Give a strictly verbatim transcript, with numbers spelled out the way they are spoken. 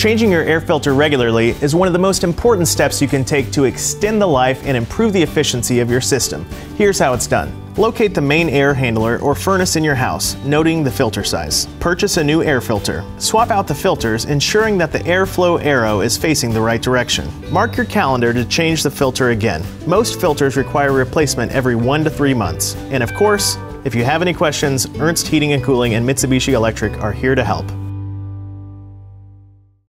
Changing your air filter regularly is one of the most important steps you can take to extend the life and improve the efficiency of your system. Here's how it's done. Locate the main air handler or furnace in your house, noting the filter size. Purchase a new air filter. Swap out the filters, ensuring that the airflow arrow is facing the right direction. Mark your calendar to change the filter again. Most filters require replacement every one to three months. And of course, if you have any questions, Ernst Heating and Cooling and Mitsubishi Electric are here to help.